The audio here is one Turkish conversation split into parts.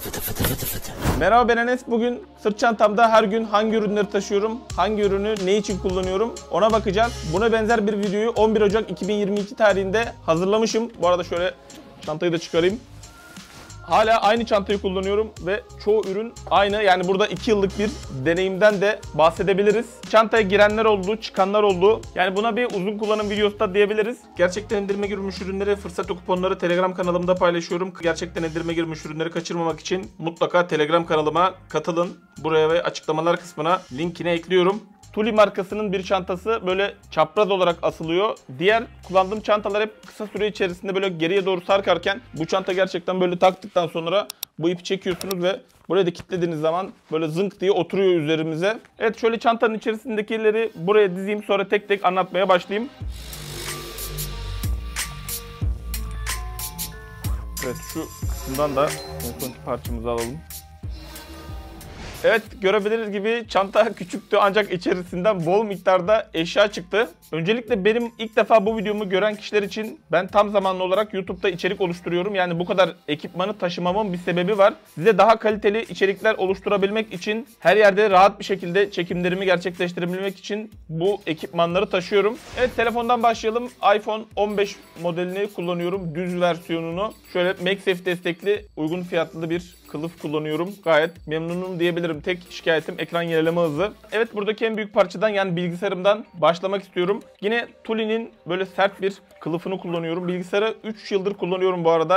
Merhaba, ben Enes. Bugün sırt çantamda her gün hangi ürünleri taşıyorum, hangi ürünü ne için kullanıyorum ona bakacağız. Buna benzer bir videoyu 11 Ocak 2022 tarihinde hazırlamışım. Bu arada şöyle çantayı da çıkarayım. Hala aynı çantayı kullanıyorum ve çoğu ürün aynı. Yani burada 2 yıllık bir deneyimden de bahsedebiliriz. Çantaya girenler oldu, çıkanlar oldu. Yani buna bir uzun kullanım videosu da diyebiliriz. Gerçekten indirime girmiş ürünleri, fırsat kuponları Telegram kanalımda paylaşıyorum. Gerçekten indirime girmiş ürünleri kaçırmamak için mutlaka Telegram kanalıma katılın. Buraya ve açıklamalar kısmına linkini ekliyorum. Thule markasının bir çantası böyle çapraz olarak asılıyor. Diğer kullandığım çantalar hep kısa süre içerisinde böyle geriye doğru sarkarken bu çanta gerçekten böyle taktıktan sonra bu ipi çekiyorsunuz ve buraya da kilitlediğiniz zaman böyle zınk diye oturuyor üzerimize. Evet, şöyle çantanın içerisindekileri buraya dizeyim, sonra tek tek anlatmaya başlayayım. Evet, şu kısımdan da son parçamızı alalım. Evet, görebiliriz gibi çanta küçüktü ancak içerisinden bol miktarda eşya çıktı. Öncelikle benim ilk defa bu videomu gören kişiler için ben tam zamanlı olarak YouTube'da içerik oluşturuyorum. Yani bu kadar ekipmanı taşımamın bir sebebi var. Size daha kaliteli içerikler oluşturabilmek için, her yerde rahat bir şekilde çekimlerimi gerçekleştirebilmek için bu ekipmanları taşıyorum. Evet, telefondan başlayalım. iPhone 15 modelini kullanıyorum. Düz versiyonunu. Şöyle MagSafe destekli uygun fiyatlı bir kılıf kullanıyorum. Gayet memnunum diyebilirim. Tek şikayetim ekran yenileme hızı. Evet, buradaki en büyük parçadan yani bilgisayarımdan başlamak istiyorum. Yine Thule'nin böyle sert bir kılıfını kullanıyorum. Bilgisayarı 3 yıldır kullanıyorum bu arada.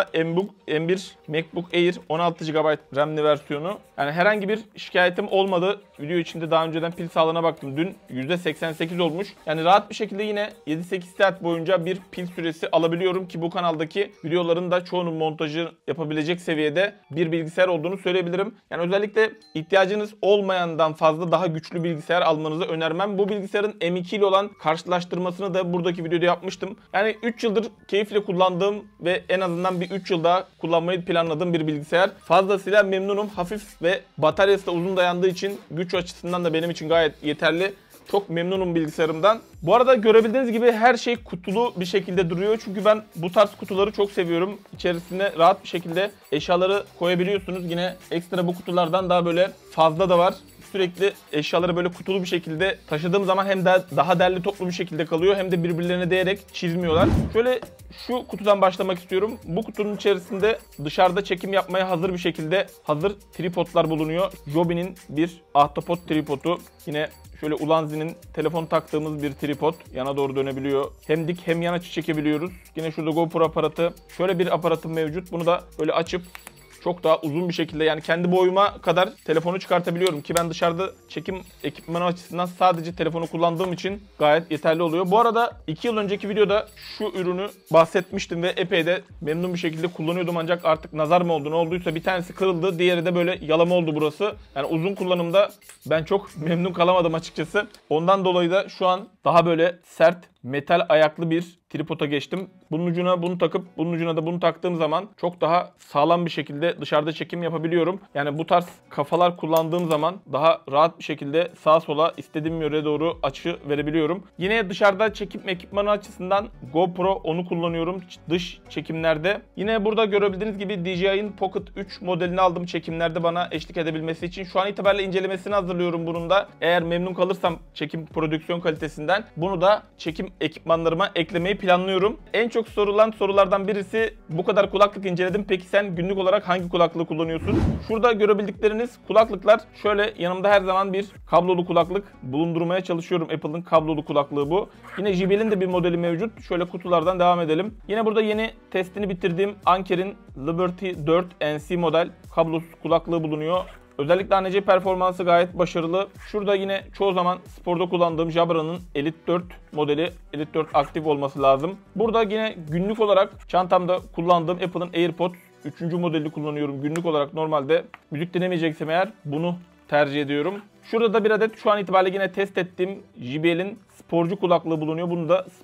M1 MacBook Air 16 GB RAM'li versiyonu. Yani herhangi bir şikayetim olmadı. Video içinde daha önceden pil sağlığına baktım. Dün %88 olmuş. Yani rahat bir şekilde yine 7-8 saat boyunca bir pil süresi alabiliyorum ki bu kanaldaki videoların da çoğunun montajı yapabilecek seviyede bir bilgisayar olduğunu söyleyebilirim. Yani özellikle ihtiyacınız olmayandan fazla daha güçlü bilgisayar almanızı önermem. Bu bilgisayarın M2 ile olan karşılaştırmasını da buradaki videoda yapmıştım. Yani 3 yıldır keyifle kullandığım ve en azından bir 3 yıl daha kullanmayı planladığım bir bilgisayar. Fazlasıyla memnunum. Hafif ve bataryası da uzun dayandığı için güç açısından da benim için gayet yeterli. Çok memnunum bilgisayarımdan. Bu arada görebildiğiniz gibi her şey kutulu bir şekilde duruyor. Çünkü ben bu tarz kutuları çok seviyorum. İçerisine rahat bir şekilde eşyaları koyabiliyorsunuz. Yine ekstra bu kutulardan daha böyle fazla da var. Sürekli eşyaları böyle kutulu bir şekilde taşıdığım zaman hem de daha derli toplu bir şekilde kalıyor hem de birbirlerine değerek çizmiyorlar. Şöyle şu kutudan başlamak istiyorum. Bu kutunun içerisinde dışarıda çekim yapmaya hazır bir şekilde hazır tripodlar bulunuyor. Joby'nin bir ahtapot tripodu. Yine şöyle Ulanzi'nin telefon taktığımız bir tripod. Yana doğru dönebiliyor. Hem dik hem yana çekebiliyoruz. Yine şurada GoPro aparatı. Şöyle bir aparatım mevcut. Bunu da böyle açıp çok daha uzun bir şekilde, yani kendi boyuma kadar telefonu çıkartabiliyorum ki ben dışarıda çekim ekipmanı açısından sadece telefonu kullandığım için gayet yeterli oluyor. Bu arada 2 yıl önceki videoda şu ürünü bahsetmiştim ve epey de memnun bir şekilde kullanıyordum, ancak artık nazar mı oldu ne olduysa bir tanesi kırıldı, diğeri de böyle yalama oldu burası. Yani uzun kullanımda ben çok memnun kalamadım açıkçası. Ondan dolayı da şu an daha böyle sert metal ayaklı bir tripoda geçtim. Bunun ucuna bunu takıp bunun ucuna da bunu taktığım zaman çok daha sağlam bir şekilde dışarıda çekim yapabiliyorum. Yani bu tarz kafalar kullandığım zaman daha rahat bir şekilde sağa sola istediğim yöre doğru açı verebiliyorum. Yine dışarıda çekim ekipmanı açısından GoPro, onu kullanıyorum dış çekimlerde. Yine burada görebildiğiniz gibi DJI'nin Pocket 3 modelini aldım çekimlerde bana eşlik edebilmesi için. Şu an itibariyle incelemesini hazırlıyorum bunun da. Eğer memnun kalırsam çekim prodüksiyon kalitesinden bunu da çekim ekipmanlarıma eklemeyi planlıyorum. En çok sorulan sorulardan birisi, bu kadar kulaklık inceledim, peki sen günlük olarak hangi kulaklığı kullanıyorsun? Şurada görebildikleriniz kulaklıklar. Şöyle yanımda her zaman bir kablolu kulaklık bulundurmaya çalışıyorum. Apple'ın kablolu kulaklığı bu. Yine JBL'in de bir modeli mevcut. Şöyle kutulardan devam edelim. Yine burada yeni testini bitirdiğim Anker'in Liberty 4 NC model kablosuz kulaklığı bulunuyor. Özellikle ANC performansı gayet başarılı. Şurada yine çoğu zaman sporda kullandığım Jabra'nın Elite 4 modeli. Elite 4 aktif olması lazım. Burada yine günlük olarak çantamda kullandığım Apple'ın AirPods 3. modelini kullanıyorum. Günlük olarak normalde müzik dinlemeyeceksem eğer bunu tercih ediyorum. Şurada da bir adet şu an itibariyle yine test ettiğim JBL'in sporcu kulaklığı bulunuyor. Bunu da spor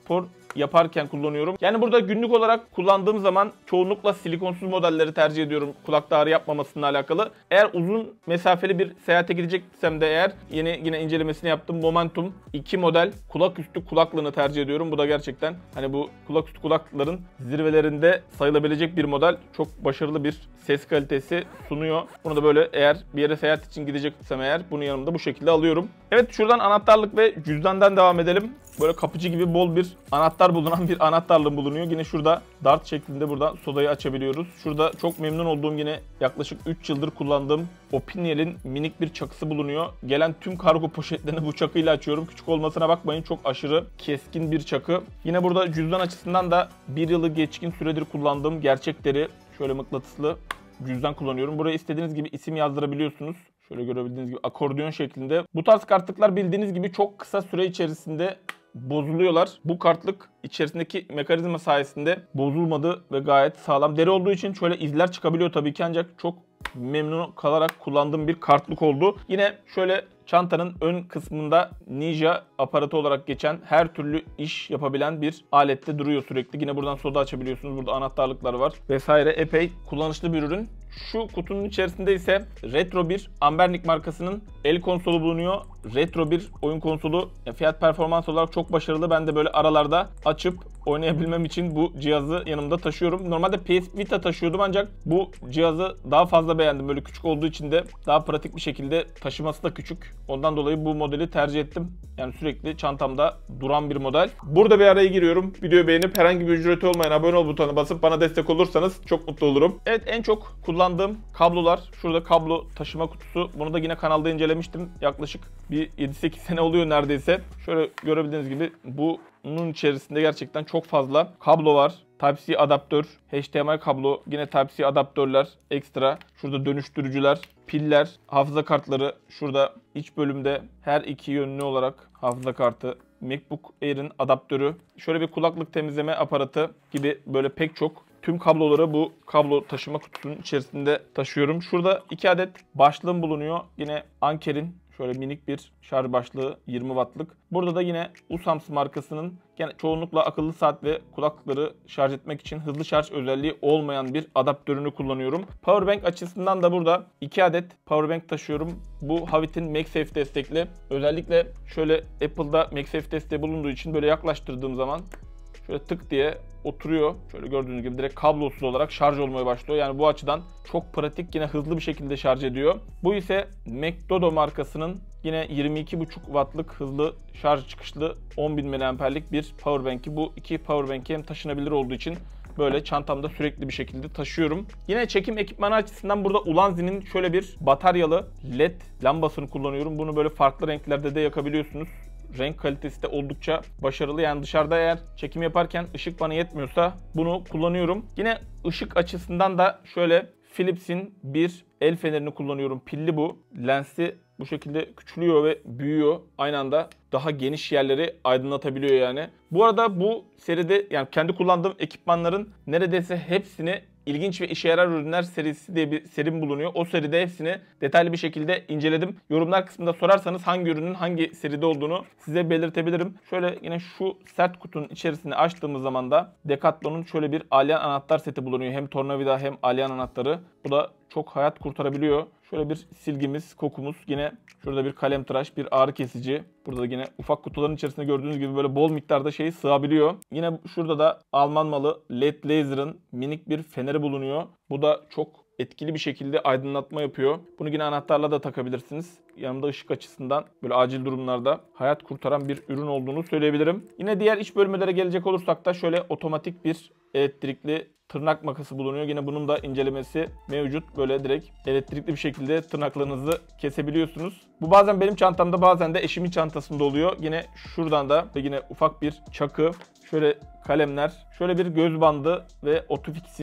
yaparken kullanıyorum. Yani burada günlük olarak kullandığım zaman çoğunlukla silikonsuz modelleri tercih ediyorum kulakta ağrı yapmamasıyla alakalı. Eğer uzun mesafeli bir seyahate gideceksem de eğer yine incelemesini yaptım. Momentum 2 model kulak üstü kulaklığını tercih ediyorum. Bu da gerçekten hani bu kulak üstü kulaklıkların zirvelerinde sayılabilecek bir model. Çok başarılı bir ses kalitesi sunuyor. Bunu da böyle eğer bir yere seyahat için gideceksem eğer bunu yanımda bu şekilde alıyorum. Evet, şuradan anahtarlık ve cüzdandan devam edelim. Böyle kapıcı gibi bol bir anahtar bulunan bir anahtarlığım bulunuyor. Yine şurada dart şeklinde buradan sodayı açabiliyoruz. Şurada çok memnun olduğum yine yaklaşık 3 yıldır kullandığım Opinel'in minik bir çakısı bulunuyor. Gelen tüm kargo poşetlerini bu çakıyla açıyorum. Küçük olmasına bakmayın, çok aşırı keskin bir çakı. Yine burada cüzdan açısından da 1 yılı geçkin süredir kullandığım gerçek deri şöyle mıknatıslı cüzdan kullanıyorum. Buraya istediğiniz gibi isim yazdırabiliyorsunuz. Şöyle görebildiğiniz gibi akordeon şeklinde. Bu tarz kartlıklar bildiğiniz gibi çok kısa süre içerisinde bozuluyorlar. Bu kartlık içerisindeki mekanizma sayesinde bozulmadı ve gayet sağlam. Deri olduğu için şöyle izler çıkabiliyor tabii ki, ancak çok memnun kalarak kullandığım bir kartlık oldu. Yine şöyle çantanın ön kısmında Ninja aparatı olarak geçen her türlü iş yapabilen bir alette duruyor sürekli. Yine buradan soda açabiliyorsunuz. Burada anahtarlıklar var vesaire. Epey kullanışlı bir ürün. Şu kutunun içerisinde ise Retro bir Anbernic markasının el konsolu bulunuyor. Retro bir oyun konsolu, fiyat performans olarak çok başarılı. Ben de böyle aralarda açıp oynayabilmem için bu cihazı yanımda taşıyorum. Normalde PS Vita taşıyordum ancak bu cihazı daha fazla beğendim. Böyle küçük olduğu için de daha pratik bir şekilde, taşıması da küçük. Ondan dolayı bu modeli tercih ettim. Yani sürekli çantamda duran bir model. Burada bir araya giriyorum. Videoyu beğenip herhangi bir ücreti olmayan abone ol butonuna basıp bana destek olursanız çok mutlu olurum. Evet, en çok kullandığım kablolar. Şurada kablo taşıma kutusu. Bunu da yine kanalda incelemiştim. Yaklaşık bir 7-8 sene oluyor neredeyse. Şöyle görebildiğiniz gibi bunun içerisinde gerçekten çok fazla kablo var. Type-C adaptör, HDMI kablo, yine Type-C adaptörler ekstra. Şurada dönüştürücüler, piller, hafıza kartları. Şurada iç bölümde her iki yönlü olarak hafıza kartı, MacBook Air'in adaptörü. Şöyle bir kulaklık temizleme aparatı gibi böyle pek çok tüm kabloları bu kablo taşıma kutusunun içerisinde taşıyorum. Şurada 2 adet başlığım bulunuyor. Yine Anker'in şöyle minik bir şarj başlığı 20 wattlık. Burada da yine Usams markasının çoğunlukla akıllı saat ve kulaklıkları şarj etmek için hızlı şarj özelliği olmayan bir adaptörünü kullanıyorum. Powerbank açısından da burada 2 adet powerbank taşıyorum. Bu Havit'in MagSafe destekli. Özellikle şöyle Apple'da MagSafe desteği bulunduğu için böyle yaklaştırdığım zaman şöyle tık diye oturuyor. Şöyle gördüğünüz gibi direkt kablosuz olarak şarj olmaya başlıyor. Yani bu açıdan çok pratik, yine hızlı bir şekilde şarj ediyor. Bu ise McDodo markasının yine 22,5 wattlık hızlı şarj çıkışlı 10.000 mAh'lik bir powerbank'i. Bu iki powerbank'i hem taşınabilir olduğu için böyle çantamda sürekli bir şekilde taşıyorum. Yine çekim ekipmanı açısından burada Ulanzi'nin şöyle bir bataryalı LED lambasını kullanıyorum. Bunu böyle farklı renklerde de yakabiliyorsunuz. Renk kalitesi de oldukça başarılı. Yani dışarıda eğer çekim yaparken ışık bana yetmiyorsa bunu kullanıyorum. Yine ışık açısından da şöyle Philips'in bir el fenerini kullanıyorum. Pilli bu. Lensi bu şekilde küçülüyor ve büyüyor. Aynı anda daha geniş yerleri aydınlatabiliyor yani. Bu arada bu seride, yani kendi kullandığım ekipmanların neredeyse hepsini İlginç ve işe yarar ürünler serisi diye bir serim bulunuyor. O seride hepsini detaylı bir şekilde inceledim. Yorumlar kısmında sorarsanız hangi ürünün hangi seride olduğunu size belirtebilirim. Şöyle yine şu sert kutunun içerisini açtığımız zaman da Decathlon'un şöyle bir alyan anahtar seti bulunuyor. Hem tornavida hem alyan anahtarı. Bu da çok hayat kurtarabiliyor. Şöyle bir silgimiz, kokumuz. Yine şurada bir kalem tıraş, bir ağrı kesici. Burada da yine ufak kutuların içerisinde gördüğünüz gibi böyle bol miktarda şey sığabiliyor. Yine şurada da Alman malı LED Laser'ın minik bir feneri bulunuyor. Bu da çok etkili bir şekilde aydınlatma yapıyor. Bunu yine anahtarla da takabilirsiniz. Yanımda ışık açısından böyle acil durumlarda hayat kurtaran bir ürün olduğunu söyleyebilirim. Yine diğer iç bölmelere gelecek olursak da şöyle otomatik bir elektrikli tırnak makası bulunuyor. Yine bunun da incelemesi mevcut. Böyle direkt elektrikli bir şekilde tırnaklarınızı kesebiliyorsunuz. Bu bazen benim çantamda, bazen de eşimin çantasında oluyor. Yine şuradan da yine ufak bir çakı, şöyle kalemler, şöyle bir göz bandı ve Otofix'in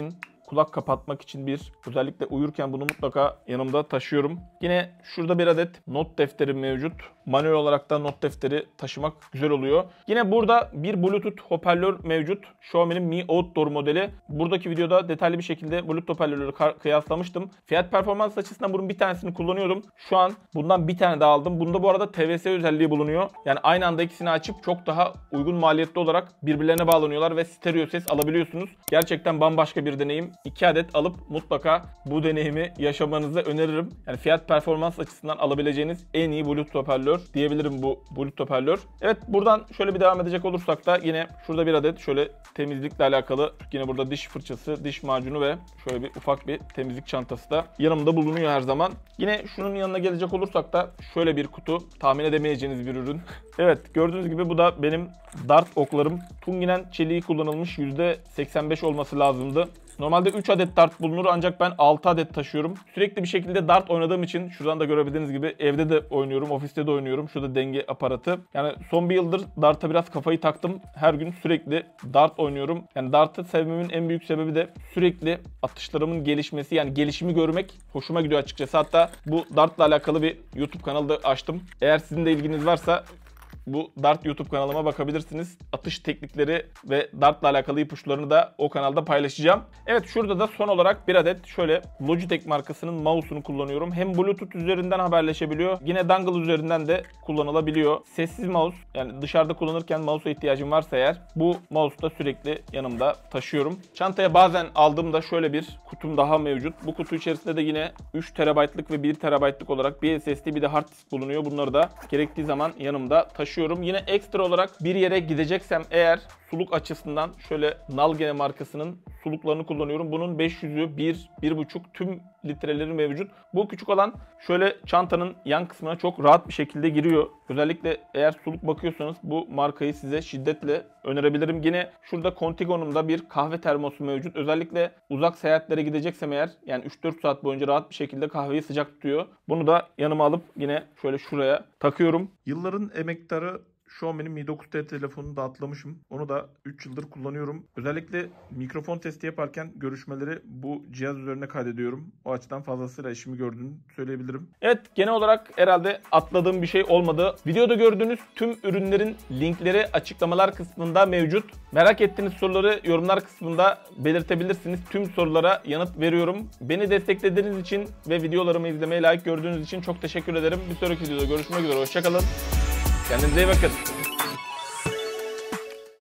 kulak kapatmak için özellikle uyurken bunu mutlaka yanımda taşıyorum. Yine şurada bir adet not defteri mevcut. Manuel olarak da not defteri taşımak güzel oluyor. Yine burada bir Bluetooth hoparlör mevcut. Xiaomi'nin Mi Outdoor modeli. Buradaki videoda detaylı bir şekilde Bluetooth hoparlörleri kıyaslamıştım. Fiyat performans açısından bunun bir tanesini kullanıyordum. Şu an bundan bir tane daha aldım. Bunda bu arada TVS özelliği bulunuyor. Yani aynı anda ikisini açıp çok daha uygun maliyetli olarak birbirlerine bağlanıyorlar ve stereo ses alabiliyorsunuz. Gerçekten bambaşka bir deneyim. 2 adet alıp mutlaka bu deneyimi yaşamanızı öneririm. Yani fiyat performans açısından alabileceğiniz en iyi Bluetooth hoparlör diyebilirim bu Bluetooth hoparlör. Evet, buradan şöyle bir devam edecek olursak da yine şurada bir adet şöyle temizlikle alakalı yine burada diş fırçası, diş macunu ve şöyle bir ufak bir temizlik çantası da yanımda bulunuyor her zaman. Yine şunun yanına gelecek olursak da şöyle bir kutu, tahmin edemeyeceğiniz bir ürün. Evet, gördüğünüz gibi bu da benim dart oklarım. Tunginen çeliği kullanılmış, %85 olması lazımdı. Normalde 3 adet dart bulunur ancak ben 6 adet taşıyorum. Sürekli bir şekilde dart oynadığım için şuradan da görebildiğiniz gibi evde de oynuyorum, ofiste de oynuyorum. Şurada denge aparatı. Yani son bir yıldır dart'a biraz kafayı taktım. Her gün sürekli dart oynuyorum. Yani dart'ı sevmemin en büyük sebebi de sürekli atışlarımın gelişmesi. Yani gelişimi görmek hoşuma gidiyor açıkçası. Hatta bu dart'la alakalı bir YouTube kanalı da açtım. Eğer sizin de ilginiz varsa bu Dart YouTube kanalıma bakabilirsiniz. Atış teknikleri ve Dart'la alakalı ipuçlarını da o kanalda paylaşacağım. Evet, şurada da son olarak bir adet şöyle Logitech markasının mouse'unu kullanıyorum. Hem Bluetooth üzerinden haberleşebiliyor. Yine dongle üzerinden de kullanılabiliyor. Sessiz mouse, yani dışarıda kullanırken mouse'a ihtiyacım varsa eğer bu mouse'u da sürekli yanımda taşıyorum. Çantaya bazen aldığımda şöyle bir kutum daha mevcut. Bu kutu içerisinde de yine 3 TB'lık ve 1 TB'lık olarak bir SSD bir de hard disk bulunuyor. Bunları da gerektiği zaman yanımda taşıyorum. Yine ekstra olarak bir yere gideceksem eğer suluk açısından şöyle Nalgene markasının suluklarını kullanıyorum. Bunun 500'ü 1,5 tüm litreleri mevcut. Bu küçük olan şöyle çantanın yan kısmına çok rahat bir şekilde giriyor. Özellikle eğer suluk bakıyorsanız bu markayı size şiddetle önerebilirim. Yine şurada Contigo'nun da bir kahve termosu mevcut. Özellikle uzak seyahatlere gideceksem eğer yani 3-4 saat boyunca rahat bir şekilde kahveyi sıcak tutuyor. Bunu da yanıma alıp yine şöyle şuraya takıyorum. Yılların emektarı Xiaomi'nin Mi 9T telefonunu da atlamışım. Onu da 3 yıldır kullanıyorum. Özellikle mikrofon testi yaparken görüşmeleri bu cihaz üzerine kaydediyorum. O açıdan fazlasıyla işimi gördüğünü söyleyebilirim. Evet, genel olarak herhalde atladığım bir şey olmadı. Videoda gördüğünüz tüm ürünlerin linkleri açıklamalar kısmında mevcut. Merak ettiğiniz soruları yorumlar kısmında belirtebilirsiniz. Tüm sorulara yanıt veriyorum. Beni desteklediğiniz için ve videolarımı izlemeye layık gördüğünüz için çok teşekkür ederim. Bir sonraki videoda görüşmek üzere. Hoşça kalın. Kendinize iyi bakın.